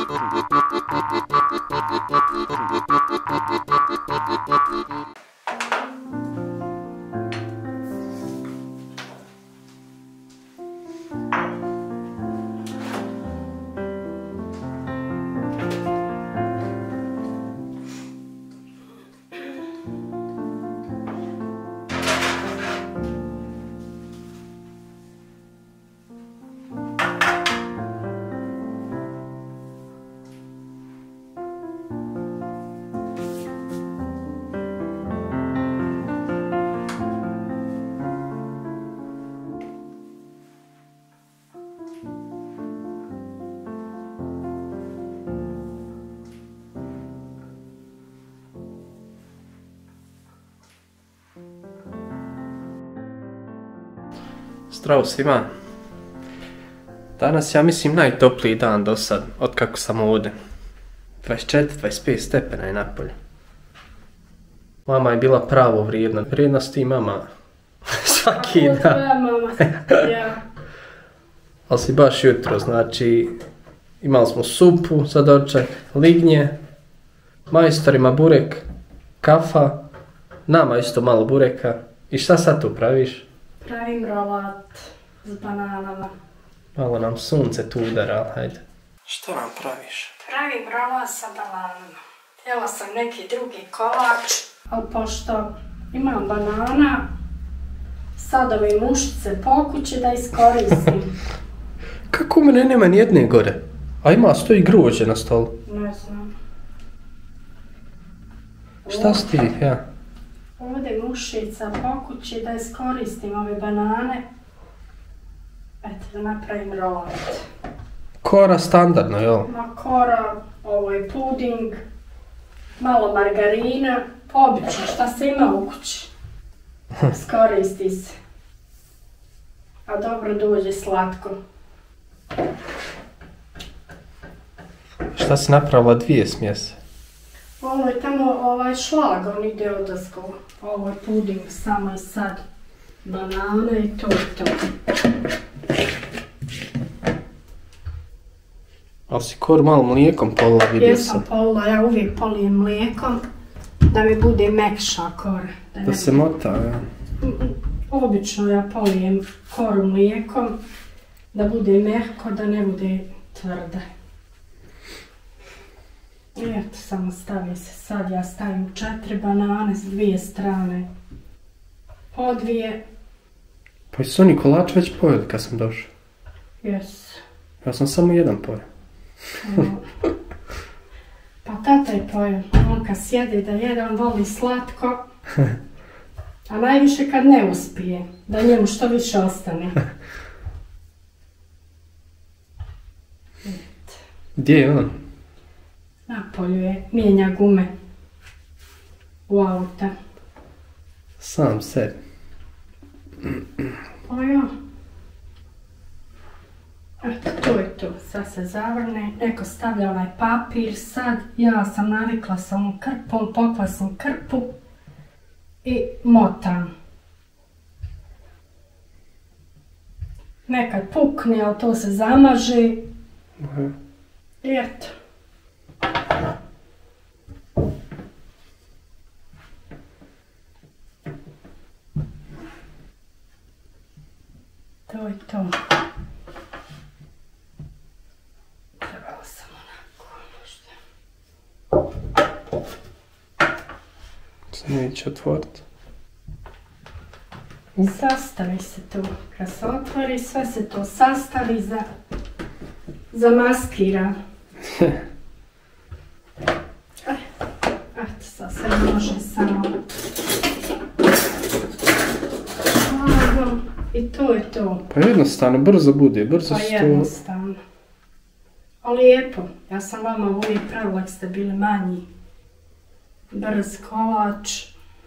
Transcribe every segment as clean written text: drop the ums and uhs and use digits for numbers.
Zdravo svima. Danas ja mislim najtopliji dan do sad, otkako sam ovdje. 24-25 stepena je napolje. Mama je bila pravo vrijedna. Vrijedna si ti mama svaki dan. Tvoja mama, ja. Ali si baš jutro, znači imali smo supu za doček, lignje, majstorima burek, kafa, nama isto malo bureka. I šta sad tu praviš? Pravim rolat s bananama. Malo nam sunce tu udara, hajde. Što nam praviš? Pravim rolat sa bananama. Htjela sam neki drugi kolač, ali pošto imam banana, sad ove mušice po kući da iskoristim. Kako u mene nema nijedne gore? A ima stoji grožđe na stolu. Ne znam. Šta si ti, ja? Ovdje mušica po kući da iskoristim ove banane. Eto, da napravim rolat. Kora standardno, jel? Ma kora, ovo je puding, malo margarina, obično šta se ima u kući. Iskoristi se. A dobro dođe slatko. Šta si napravila dvije smjese? Ovo je tamo šlag, on ide odaskova. Ovo je puding samo i sad. Banane i to i to. Ali si kor malo mlijekom polila, vidio sam. Jesam polila, ja uvijek polijem mlijekom da mi bude mekša kora. Da se mota, ja. Obično ja polijem koru mlijekom da bude mehko, da ne bude tvrda. I eto, samo stavi se. Sad ja stavim 4 banane s dvije strane. Po dvije. Pa su oni kolač već pojeli kad sam došao? Jes. Ja sam samo jedan pojel. Pa tata je pojel. On kad sjede da jede, on voli slatko. A najviše kad ne uspije. Da njemu što više ostane. Gdje je on? Napolju je, mijenja gume u auta. Sam sebi. O ja. Eto, to je to. Sad se zavrne. Neko stavlja onaj papir. Sad ja sam navikla sa ovom krpom, pokla sam krpu i motam. Nekad pukne, ali to se zamaže. I eto. To je to. Trebalo sam onako možda. Se neće otvoriti. Sastavi se to. Kad se otvori, sve se to sastavi zamaskira. Eto, sad se može samo. I to je to. Pa jednostavno, brzo bude, brzo Pa se to... jednostavno. A lijepo. Ja sam vama uvijek pravila kad ste bili manji. Brz kolač.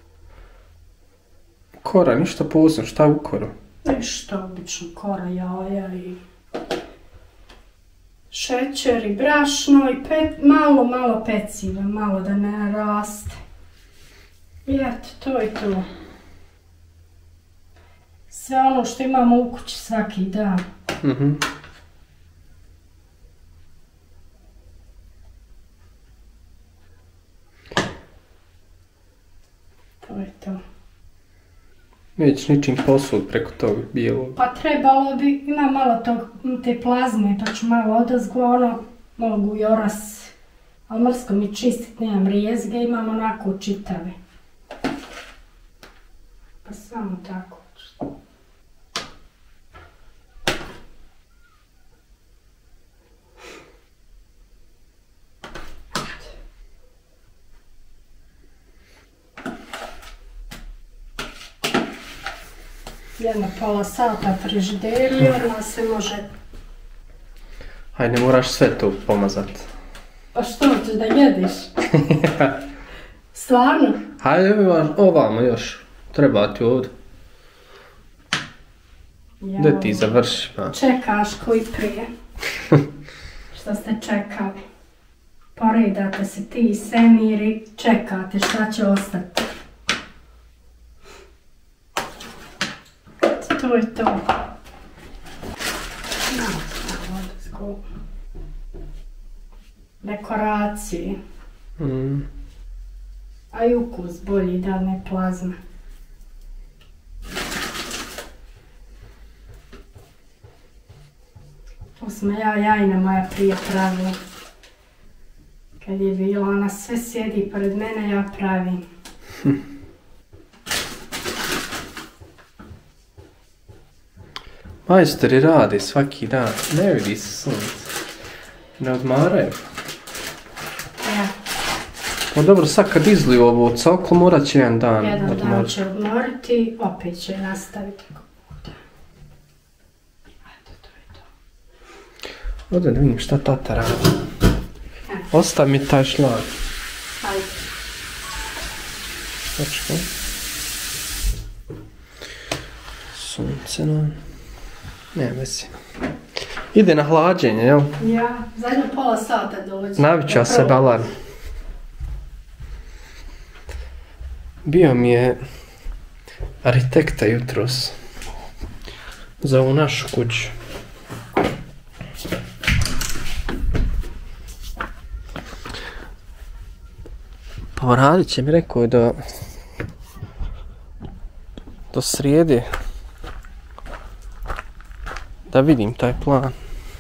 Kora, ništa posebno, šta u koru? Ništa, obično kora, jaja i šećer i brašno i malo peciva, malo da ne raste. I eto, to je to. Sve ono što imamo u kući svaki dan. To je to. Nećeš ničim posud preko tog bijelog. Pa trebalo bi, ima malo te plazme, pa ću malo odozgo, mogu i oras. Ali mrsko mi čistit, nemam rijezge, imam onako čitave. Pa samo tako. Jedno pola sata frižideri i odmah se može... Hajde, ne moraš sve to pomazat. Pa što ćeš da jediš? Stvarno? Hajde, ovamo još. Treba ti ovdje. Da ti završi, pa. Čekaš koji prije. Što ste čekali? Poredate se ti i Semir i čekate šta će ostati. To je to. Dekoracije. A i ukus bolji da ne plazma. To smo jajna moja prije pravila. Kad je bila, ona sve sjedi pored mene, ja pravim. Majstori rade svaki dan, ne vidi se sunce. Ne odmaraju. Ja. Pa dobro, sad kad izliju ovo od cokla, morat će jedan dan Jedan odmoriti. dan će odmoriti, opet će nastaviti. Eto, to je to. Ovdje da vidim šta tata radi. Ostavi mi taj šlag. Ajde. Točka. Sunce nam. Ne, vezi. Ide na hlađenje, jel? Ja, zadnje pola sata dođe. Navićao se alarm. Bio mi je arhitekta jutros za ovu našu kuću. Pa radit će mi, rekao je do srijede da vidim taj plan.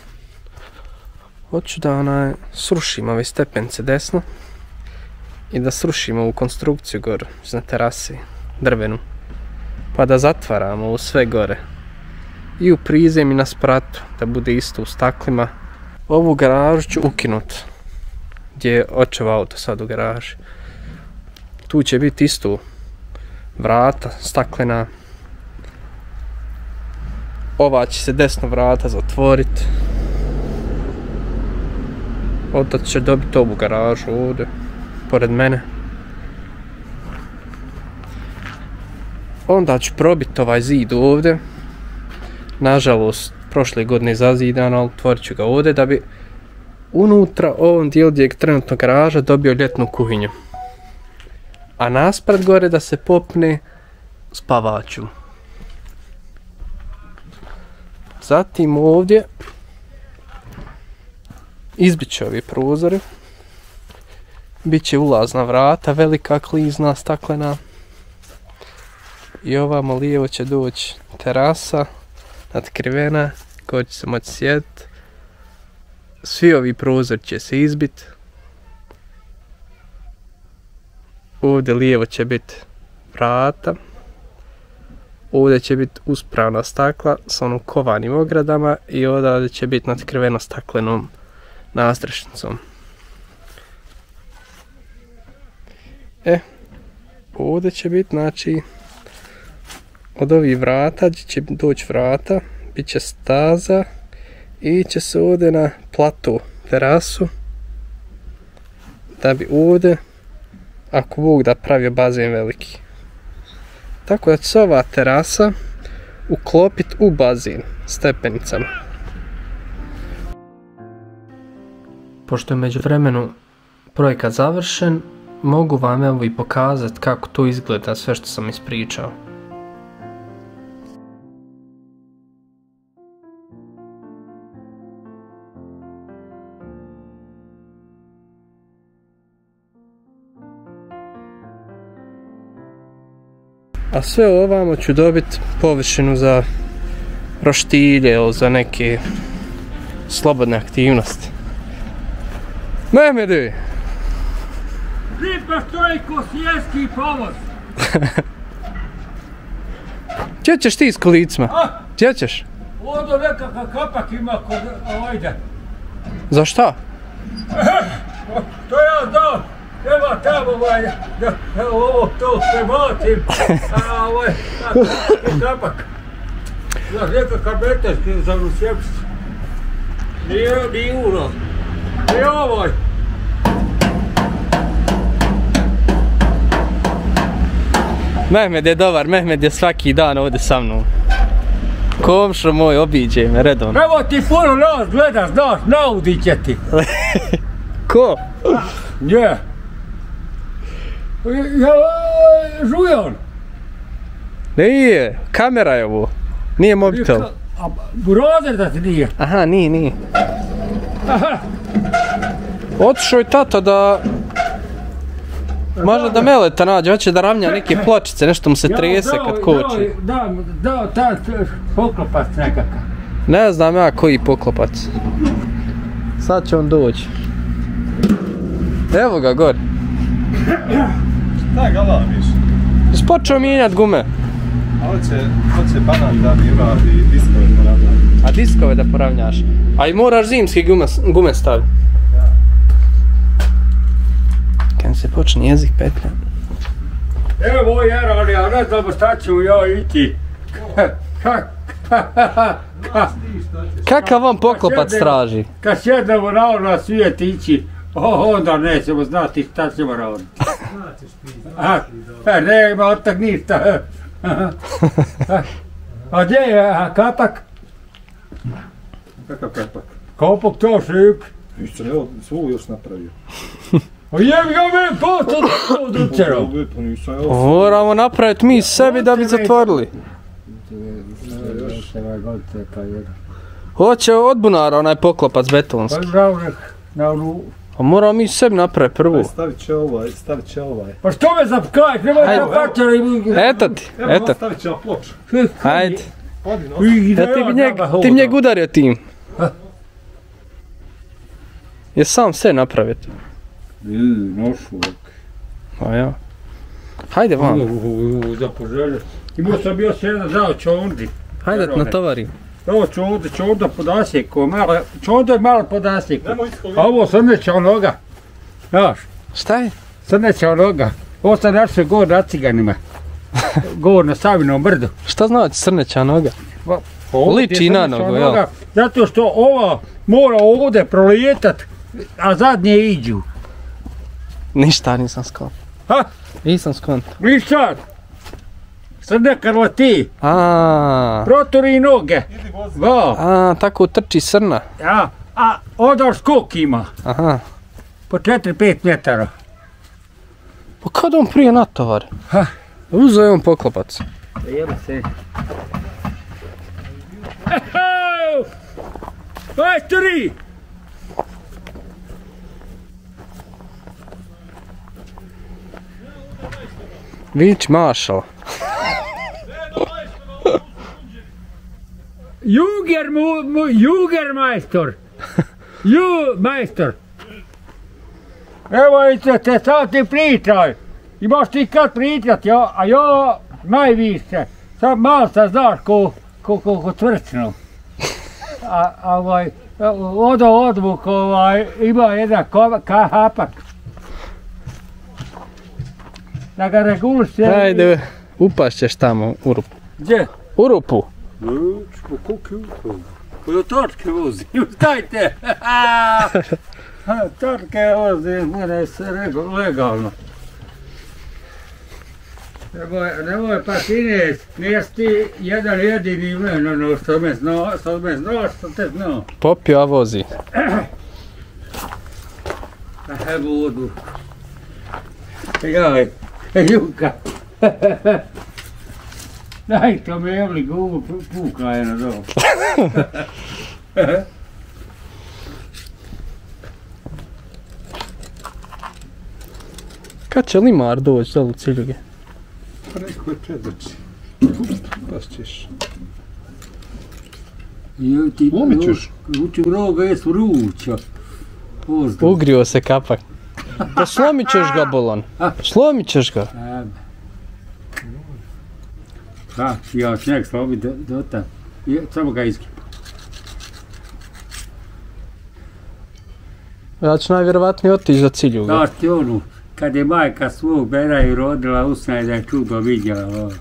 Hoću da srušim ove stepence desno i da srušimo ovu konstrukciju gore na terasi, drvenu, pa da zatvaramo ovo sve gore i u prizem i na spratu, da bude isto u staklima. Ovu garažu ću ukinut, gdje je očev auto sad u garaži. Tu će biti isto vrata staklena. Ova će se desno vrata zatvoriti. Otac će dobiti ovu garažu ovdje, pored mene. Onda ću probiti ovaj zid ovdje. Nažalost, prošle godine zazidan, ali otvorit ću ga ovdje da bi unutra ovom dijelu gdje je trenutno garaža dobio ljetnu kuhinju. A naspred gore da se popne spavaču. Zatim ovdje izbit će ovi prozori. Biće ulazna vrata, velika klizna, staklena. I ovamo lijevo će doći terasa, natkrivena, koja će se moći sjediti. Svi ovi prozori će se izbiti. Ovdje lijevo će biti vrata. Ovdje će biti uspravna stakla s onom kovanim ogradama i ovdje će biti natkriveno staklenom nastrešnicom. Ovdje će biti, znači, od ovih vrata, gdje će doći vrata, bit će staza i će se ovdje na plato terasu, da bi ovdje, ako Bog da, pravio bazen veliki. Tako da će se ova terasa uklopiti u bazen stepenicama. Pošto je međuvremenu projekat završen, mogu vam evo i pokazati kako to izgleda sve što sam ispričao. A sve ovamo ću dobiti površinu za roštilje ili za neke slobodne aktivnosti. Mehmedi! Lipa stoji ko sjeski povoz. Gdje ćeš ti s kolicima? Gdje ćeš? Odo nekakav kapak ima kod ovajde. Za šta? To ja znam. Evo tamo ovo to prebacim. A ovaj kapak. Znaš, nekakav metarski za Rusjepsić. Nije uno. Nije ovoj. Mehmed je dobar, Mehmed je svaki dan ovdje sa mnom. Komšo moj, obiđe me redovno. Evo ti puno nas gledaš, znaš, naudit će ti. Ko? Nje. Žujon. Nije, kamera je ovo. Nije mobitel. A burazer da ti nije. Aha, nije. Otišao je tata da... Možda da Meleta nađe, hoće da ravnja neke pločice, nešto mu se trese kad koči. Dao taj poklopac nekakav. Ne znam ja koji poklopac. Sad će on doći. Evo ga gore. Šta galamiš? Počeo mijenjat gume. A hoće banan da mi uradi diskove poravnjati. A diskove da poravnjaš? A i moraš zimske gume staviti. Kad se počne jezik petlja. Evo Jeran, ja ne znam šta ću ja ići. Kakav vam poklopac traži? Kad sjednemo na svijet ići, onda nećemo znati šta ćemo raditi. Nema od tak ništa. A gdje je kapak? Kakav kapak? Kapak to šip. Ništa, evo, svu još napravio. Jem ga me posto do ducerao. Moramo napraviti mi sebi da bi zatvorili. Hoće od bunara onaj poklopac betonski. A moramo mi sebi napraviti prvo. Stavit će ovaj. Pa što me zapkaješ, nemoj da pačara i... Eto ti, eto. Stavit će na ploču. Hajde. Ti njeg udario tim. Je sam sve napraviti. Nošuvak. A ja. Hajde vam. Za poželje. Imao sam još jedan dao čondi. Hajde na tovari. Ovo čonda pod asjekom, čonda je malo pod asjekom. A ovo srneća noga. Znaš? Šta je? Srneća noga. Ovo sam našao gor na Ciganima. Gor na Savinom brdu. Šta znači srneća noga? Liči na nogu, jel? Zato što ova mora ovdje prolijetat, a zadnje iđu. Ništa nisam skonto. Ha? Nisam skonto. Ništa. Srnekar leti. Proturi noge. Va. Tako trči srna. Ja. A odar skok ima. Aha. Po 4-5 metara. Pa kad on prije natovar? Ha. Uzeo je on poklopac. Jelo se. Majstori! Vić mašala. Jugermajstor! Majstor! Evo i te sad ti pričaj. Imaš ti kad pričat, a ja najviše. Sad malo sad znaš ko tvrcno. Odvuk ima jedan kapak. Da ga reguliše. Ajde, upašćeš tamo u rupu. Gdje? U rupu. Kuki u rupu. Kod torke vozi, ustajte. Torke vozi, mene se legalno. Nemoj pa Ines, nijesi ti jedan jedini imeno, što me znaš, što te zna. Popio, a vozi. Evo vodu. Jaj, Juka. Daj to me jevli gumu, puka je na dom. Kad će Limar doći dole u Ciljuge? Pa neko je predoči. Baš ćeš. Umićeš. Uči roga je vruća. Ugrio se kapak. Pa slomit ćeš ga, bolan. Slomit ćeš ga. Da, ja snijeg slomi do tam. Samo ga iskipa. Ja ću najvjerovatnije otići za Ciljuga. Znaš ti onu, kad je majka svog bera i rodila, usnaje da je čudo vidjela.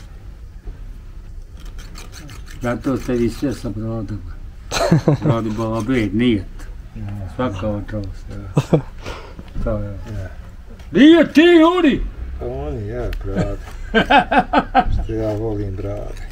Zato ste vi sve sam rodila. Rodila obred, nijet. Svaka očost. To je. Nije ti, oni! Oni, ja, brade. Što ja volim brade.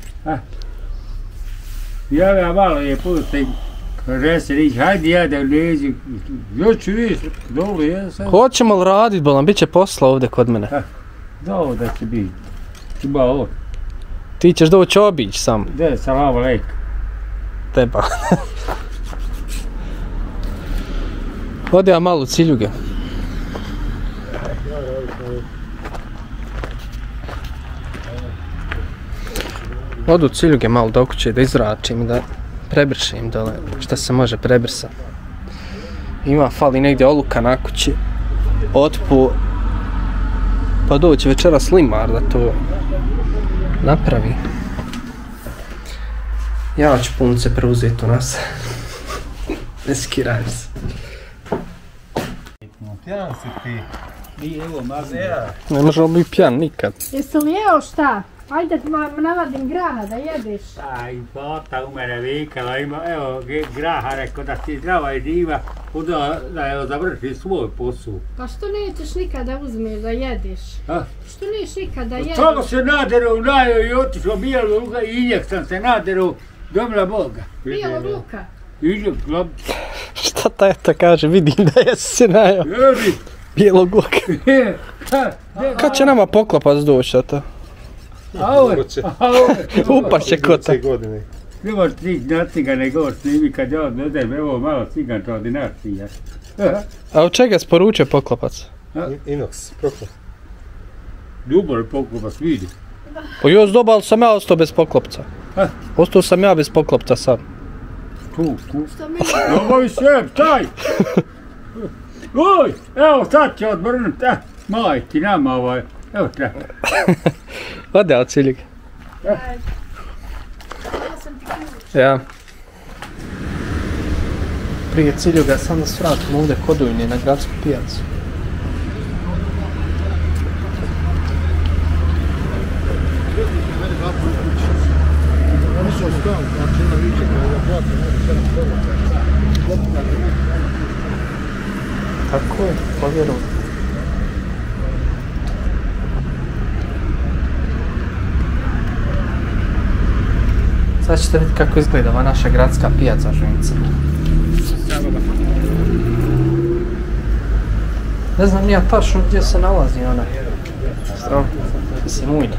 Ja ga malo je pustim. Resi riječ, hajde ja da lezi. Ja ću vidjeti, dobro je sad. Hoćemo li radit, bolan? Biće posla ovdje kod mene. Dobro da će biti. Ima ovo. Ti ćeš doći obić sam. Gdje, salam alejkum. Teba. Ode ja malo u Ciljuge. Odu u Ciljuge malo do kuće da izračim i da prebršim dole šta se može prebrsati. Ima, fali negdje oluka na kući. Otpu. Pa doći večeras Limar da to napravi. Ja ću punce preuzeti u nas. Ne skirajem se. Pjan si ti. I evo, mazera. Ne možemo biti pijan nikad. Jesi li jeo šta? Ajde navadim graha da jedeš. Aj, bota u mene vikala, ima, evo, graha rekao da si zdrava i diva, da je završi svoj posao. Pa što nećeš nikada uzmeš da jedeš? A? Što neš nikada jedeš? Samo se naderu, najo i otišao bijelo ruka i injek sam se naderu, domila Boga. Bijelo ruka. Injek, glab. Šta ta eto kaže, vidim da jesi se najao. Jedi. Bijelog luka. Kad će nama poklopac doći to? Upašće kota. Nemaš ti na cigane go snimi kad ja odvedem, evo malo ciganča ordinacija. A od čega sporučuje poklopac? Inox, proklop. Ljubav je poklopac, vidi. Pa još doba, ali sam ja ostao bez poklopca. Ostao sam ja bez poklopca sad. Tu. Dobavi sve, taj! Oj, evo sad će odvrnut, majki nama ovaj, evo treba. Ode od Ciljuge. Ja. Prije Ciljuga sam da svratim ovdje kod Ujne na gradsku pijacu. Tako je, povjerujem. Sad ćete vidjeti kako izgleda ova naša gradska pijaca Žunica. Ne znam nija tačno gdje se nalazi ona. Strano, mislim Ujna.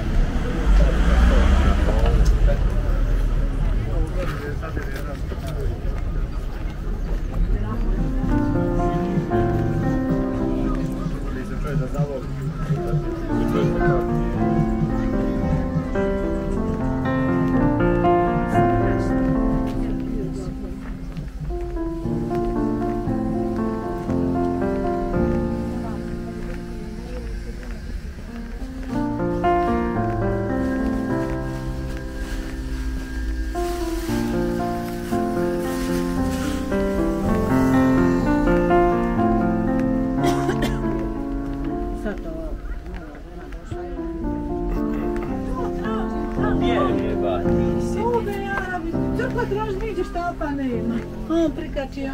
On prikačio.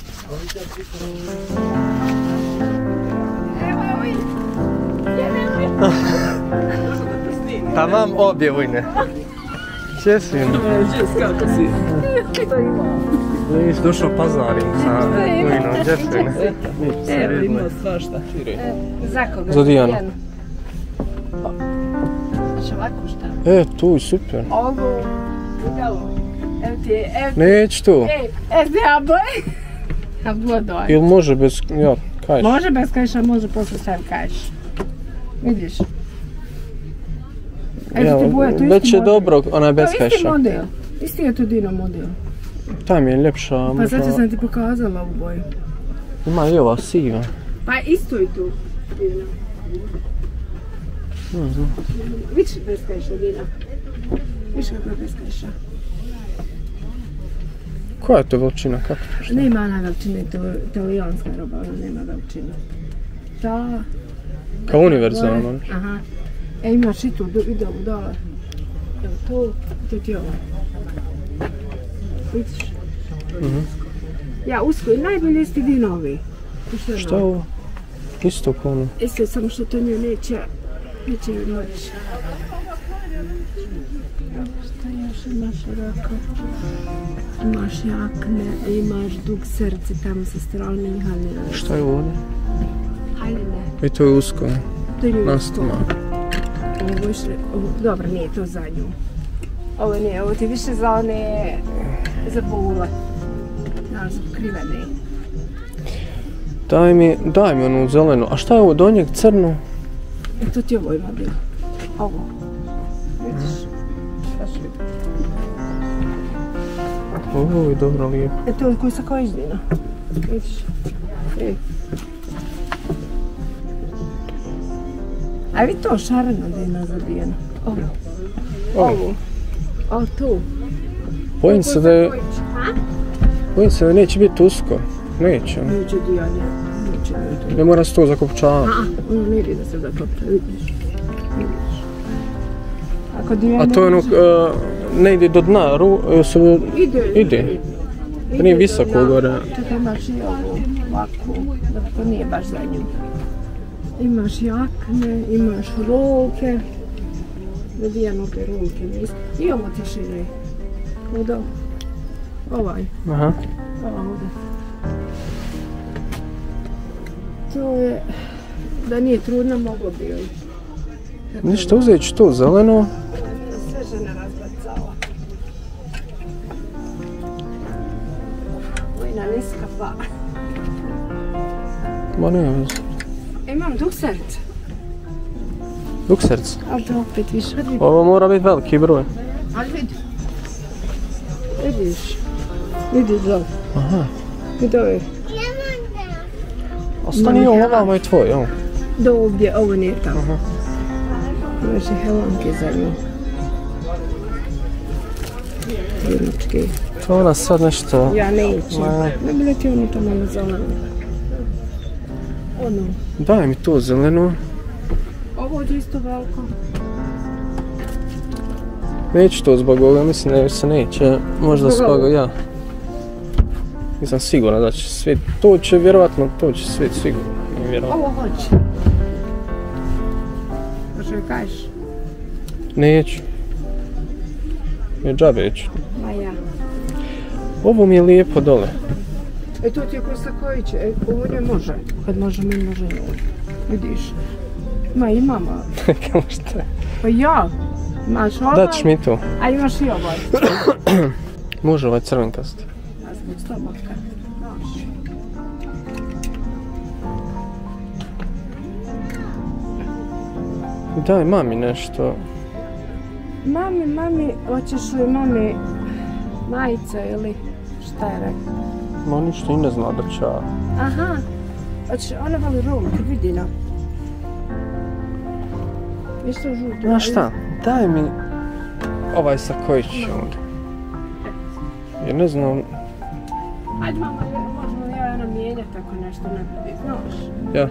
Tamam obje Ujne. Gdje si? Kako si? To ima. Nisi došao pazarim sa Ujnom, gdje si Ujne? Evo imao svašta. Za koga? Za Dijanu. Znači ovako šta? Tu, super. Ovo. Evo ti je, Neću tu. a vodoj. Ili može bez, ja, kajš. Može bez kajša, može posle sam kajš. Vidiš? Eto ti boja, to je već isti je model. dobro, ona je bez To je isti keša. model. Isti je to Dino model. Ta mi je ljepša, Pa možda... zato sam ti pokazala ovu boju. Ima i ova siva. Pa isto je tu Dino. Vidiš bez keša Dino. Vidiš kako je bez keša. Koja je to veličina, kako to što? Nema ona veličine, to je italijanska roba, ona nema veličine. Ta... Kao univerzalno. Aha. E imaš i tu, ide ovu dole. Evo to ti je ovo. Vidiš? Ja, usko i najbolje isti Dinovi. Šta je ovo? Isto kao ono. Isto, samo što to nju neće joj moći. Šta još imaš ovako? Imaš jakne, imaš dug srce tamo sa strane haljine. Šta je ovdje? Haljine. I to je usko. To je usko. Nastama. Ovo više, dobro, nije to za nju. Ovo nije, ovo ti više za one, za bule. Ja, za pokrivene. Daj mi onu zelenu. A šta je ovo do njeg crno? E, to ti ovo ima bilo. Ovo. Vidiš? Šta što vidi? Ovo je dobro lijepo. E, to je koji sa koji Dino. Vidiš? E. A vidi to šareno Dino zabijeno. Ovo. Ovo tu. Bojim se da neće biti usko. Neće. Neće Dijanje. Ne mora se to zakopčavati. Ono ne ide da se zakopča, vidiš. Ako Dijanje... A to je ono, ne ide do dna, ide. Pa nije visoko gore. Čekaj, imaš i ovu ovakvu, to nije baš za nju. Imaš jakne, imaš rolke. Dijane opet rolke nisu. I ovo ti šire. Ovdje. Ovaj. Aha. Ovdje. To je, da nije trudna, moglo bi joj. Ništa, uzet ću to zeleno. Sve žena razbacala. Vojna niska pa. Ma ne veze. Imam dug srce. Dug srce. Ali to opet više vidi. Ovo mora biti veliki broj. Ali vidi. Vidiš. Vidiš dole. Aha. Vidi ove. Ostani ovamo je tvoj, jel? Do ovdje, ovo nije tamo. Imaš i helanke za nju. Jedničke. To ona sad nešto... Ja neću. Ne bi li ti ono to malo zeleno. Ono. Daj mi to zeleno. Ovo je isto veliko. Neću to zbog ovoga, mislim da se neće. Možda zbog ja. Nisam siguran da će svijet. To će vjerovatno, to će svijet sigurno. Ovo hoće. Pa što joj kažeš? Neću. Je džabe ću. Ma ja. Ovo mi je lijepo dole. E to ti je ko Sakojiće, ovo ne može. Kad može mi, može njoj. Vidiš. Ma i mama. Kako šta je? Pa ja. Imaš ovaj. Daćeš mi to. A imaš i ovaj. Može ovaj crvenkasti. Ja sam od stomatka. Znaš. Daj mami nešto. Mami, hoćeš li mami majice ili šta je rekao? Ma ništa i ne zna da će. Aha. Hoćeš, ona voli rolke, vidi na. Isto žuto. Znaš šta, daj mi ovaj Sakojić ovdje. Jer ne znam... Ajde mama, možemo li ja mijenjati ako nešto ne bude, znaš? Ja.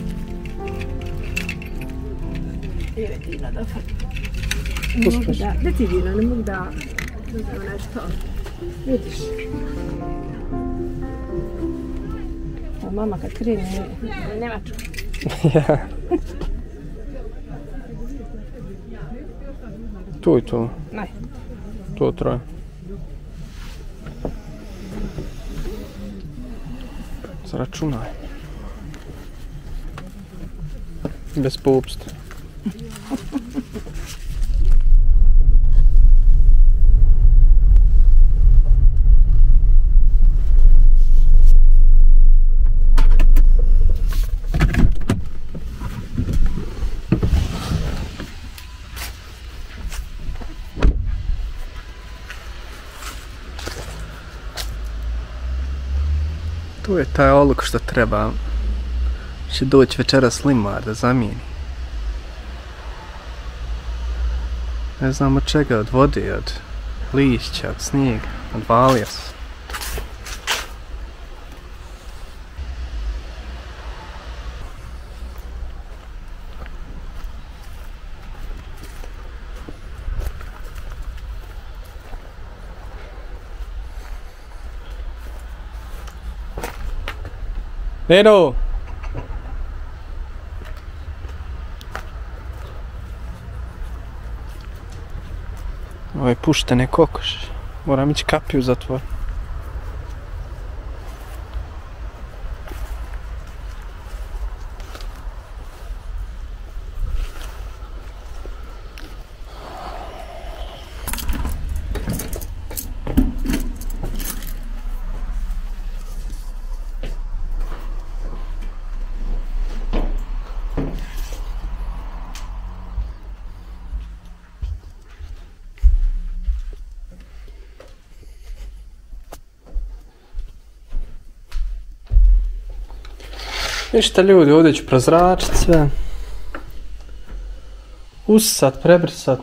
Ili Dina da ne mogu da ti Dina, ne mogu da uzmem nešto. Vidiš. A mama kad krene, nema ču. Ja. Tu i tu. Ne. To traje. Zračunaj. Bez popsta. Tu je taj oluk što treba. Će doći večeras limar da zamijeni. Ne znam od čega, od vode, od lišća, od snijega, odvalio se. Neno! Ovo je puštene kokoš. Moram ići kapiju zatvor. Ništa ljudi, ovdje ću prozračit sve. Usisat, prebrisat.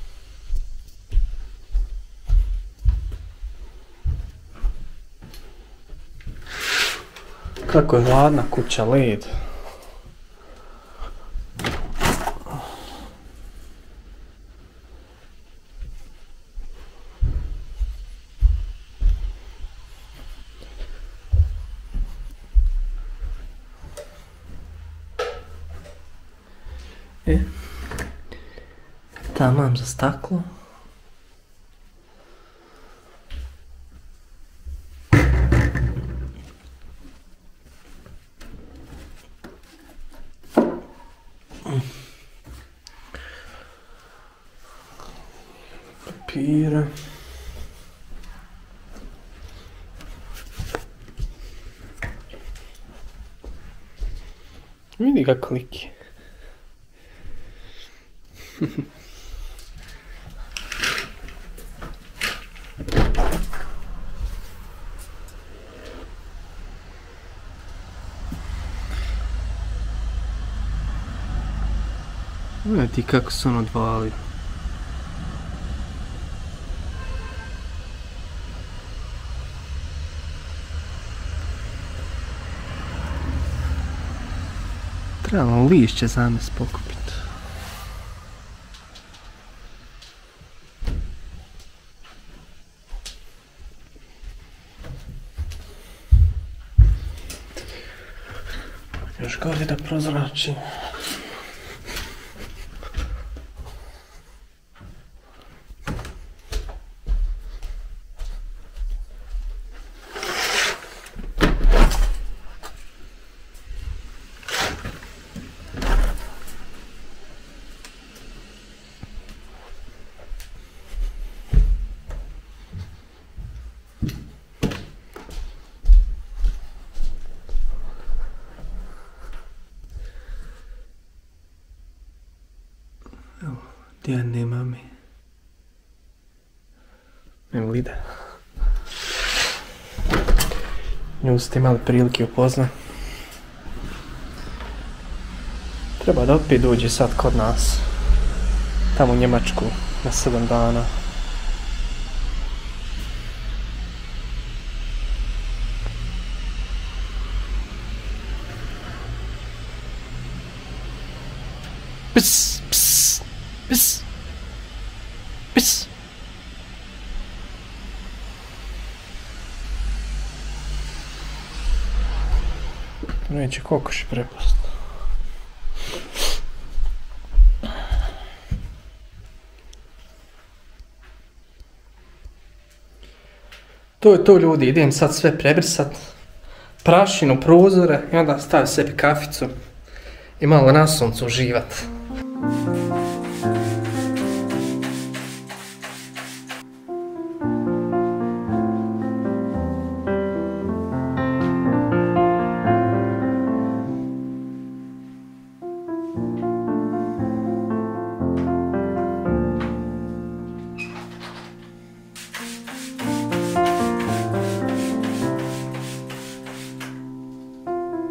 Kako je hladna kuća, led. Tamam za staklo. Papire. Vidi ga kliki. Ti kako se on odvalio. Trebamo lišće zamest pokupiti. Još gore da prozračim. Dijane mami. Evo Lida. Nju ste imali prilike upoznat. Treba da opet dođe sad kod nas. Tamo u Njemačku na 7 dana. Pss, pss, pss, pss. Neće kokoši prepast. To je to ljudi, idem sad sve prebrisat. Prašinu, prozore i onda stavim sebi kaficu i malo na suncu uživat.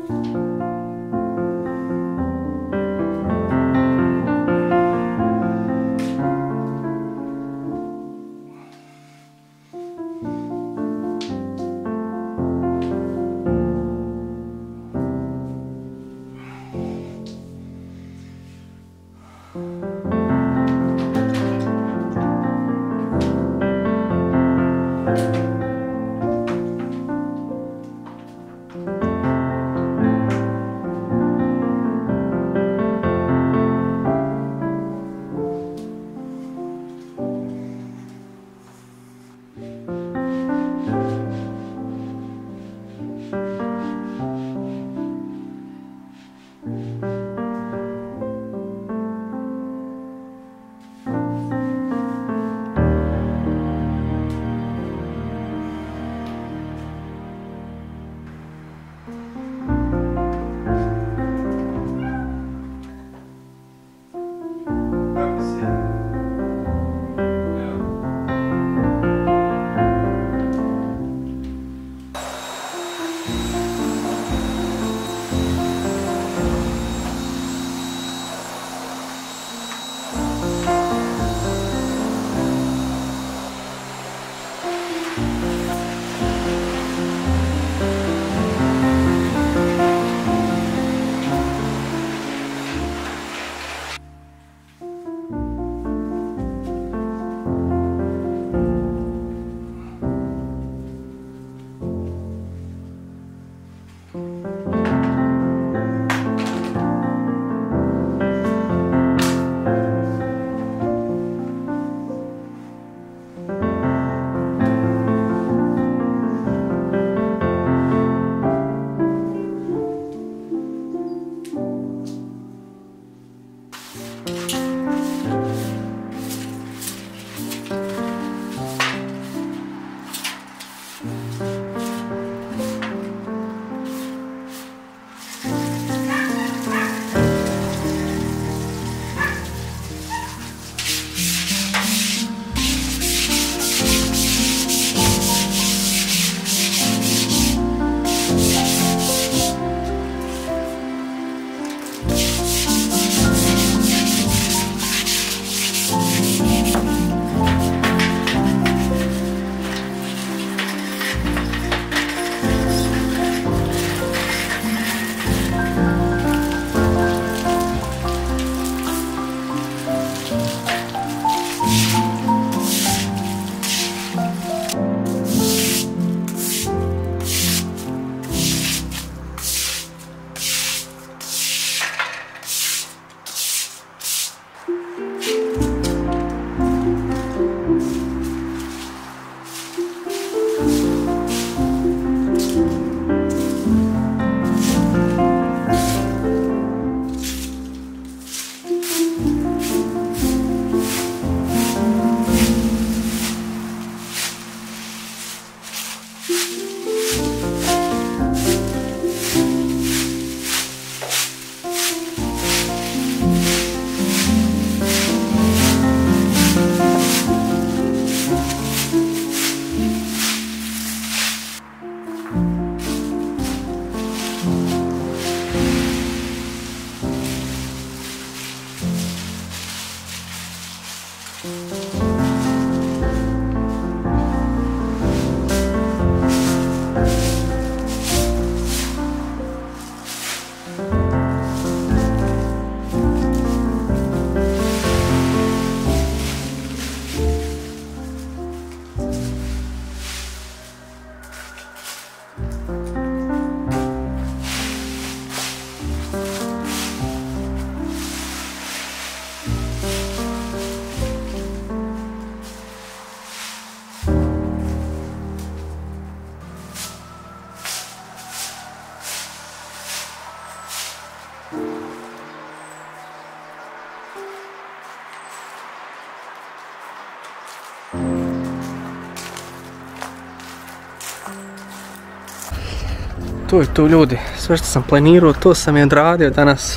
To je to, ljudi, sve što sam planirao, to sam je odradio danas.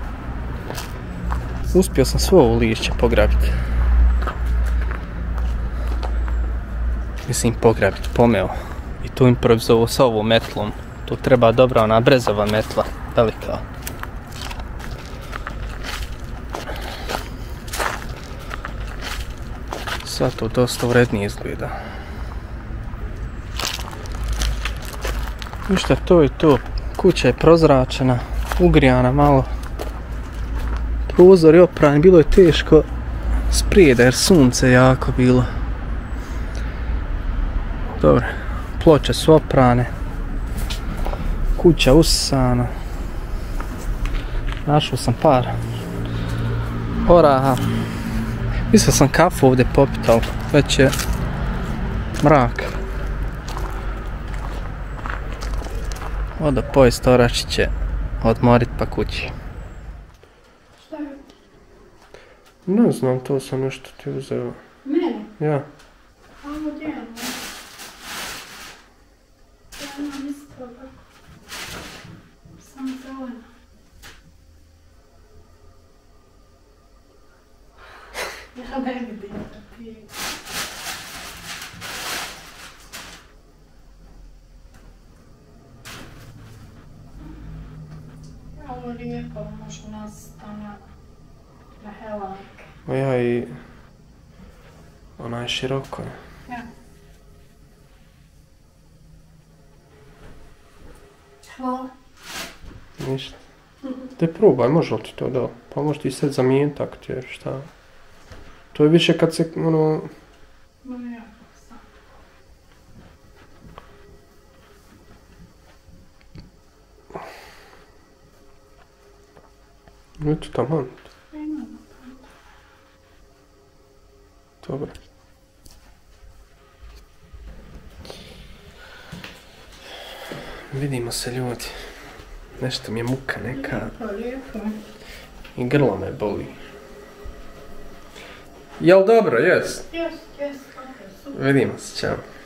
Uspio sam svo ovo lišće pograbiti. Mislim pograbiti, pomeo. I to improvizovao sa ovom metlom. Tu treba dobra ona brezova metla, velika. Sad to dosta urednije izgleda. Ništa, to je to. Kuća je prozračena, ugrijana malo. Prozor je opran, bilo je teško sprijeda jer sunce je jako bilo. Dobro, ploče su oprane. Kuća usisana. Našao sam par oraha. Mislio sam kafu ovdje popit, ali već je mrak. Odo pojest oračiće, odmorit pa kući. Šta je? Ne znam, to sam nešto ti uzeo. Mene? Ja. Ovo djelo. Ja imam isto tako. Samo zeleno. Ja ne vidim da pijem. Ovo lijepo, može nastati na helanke. A ja i... Ona je široko. Ja. Hvala. Ništa. Te probaj, može li ti to da? Pa može ti sad zamijeniti ako ti je šta. To je više kad se ono... No ja sam. Eto taman. Imam. Dobro. Vidimo se ljudi. Nešto mi je muka neka Lijepo. i grlo me boli. Jel dobro, jes? Jes, ok, super. Vidimo se, čao.